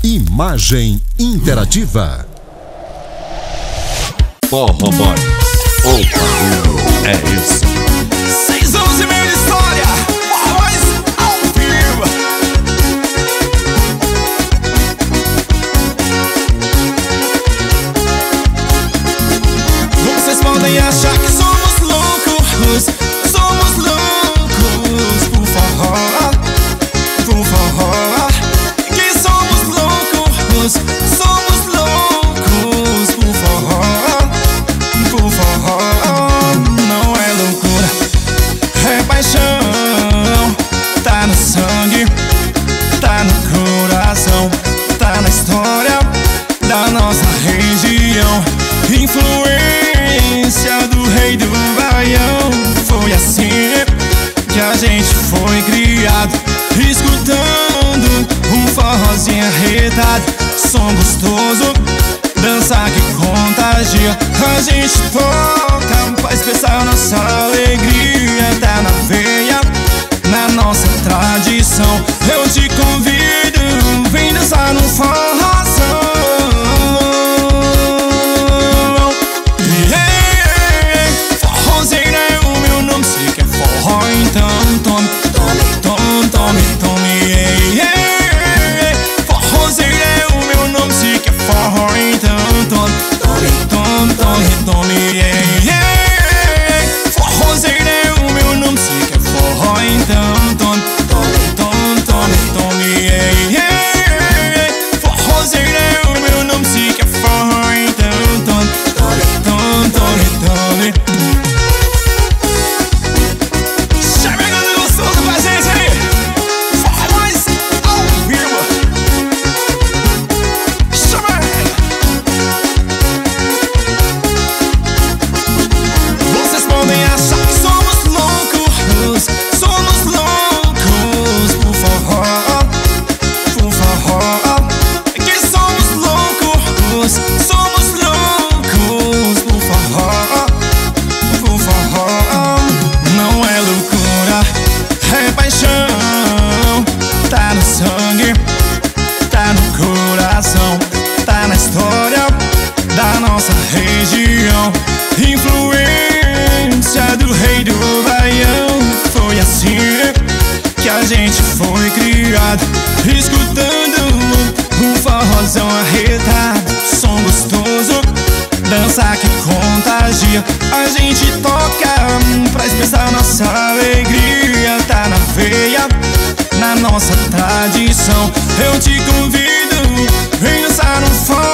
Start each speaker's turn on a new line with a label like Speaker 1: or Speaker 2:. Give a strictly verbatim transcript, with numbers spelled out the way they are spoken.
Speaker 1: Imagem interativa.
Speaker 2: Forró Boy, o barulho é esse.
Speaker 3: Seis anos e meio de história, Forró Boys ao vivo. Vocês podem achar que somos loucos, somos loucos por forró, por forró. Que somos loucos, somos loucos por forró, por forró. Não é loucura, é paixão. Tá no sangue, tá no coração, tá na história da nossa região. Influência do rei do Baião. Foi assim que a gente foi criado, escutando um forrozinho arretado. Som gostoso, dança que contagia. A gente toca pra expressar nossa alegria. Tá na veia, na nossa tradição. Eu te convido, vem dançar no forrozão. Yeah, forrozeira é o meu nome. Se quer forró, então tome, tome, tome, tome, tome. Yeah, yeah, forrozeira é o meu nome. Se quer forró, então tome, tome, tome, tome, tome. Yeah, yeah, forrozeira é o meu nome. Se quer forró, então tome, tome, tome, tome, tome. Yeah, yeah, forrozeira é o meu nome. Se quer forró, então tome, tome, tome, tome, tome. Chegando gostoso pra gente aí, Forró Boys ao vivo. Chama! Vocês podem achar que somos loucos, somos loucos por forró, por forró. Que somos loucos, somos loucos por forró, por forró. Não é loucura, é paixão. Tá no sangue, tá no coração, tá na história da nossa região. Influência do rei do Baião. Foi assim que a gente foi criado, escutando um forrozão arretado. Som gostoso, dança que contagia. A gente toca pra expressar nossa alegria. Tá na veia, na nossa tradição. Eu te convido, vem dançar no forró.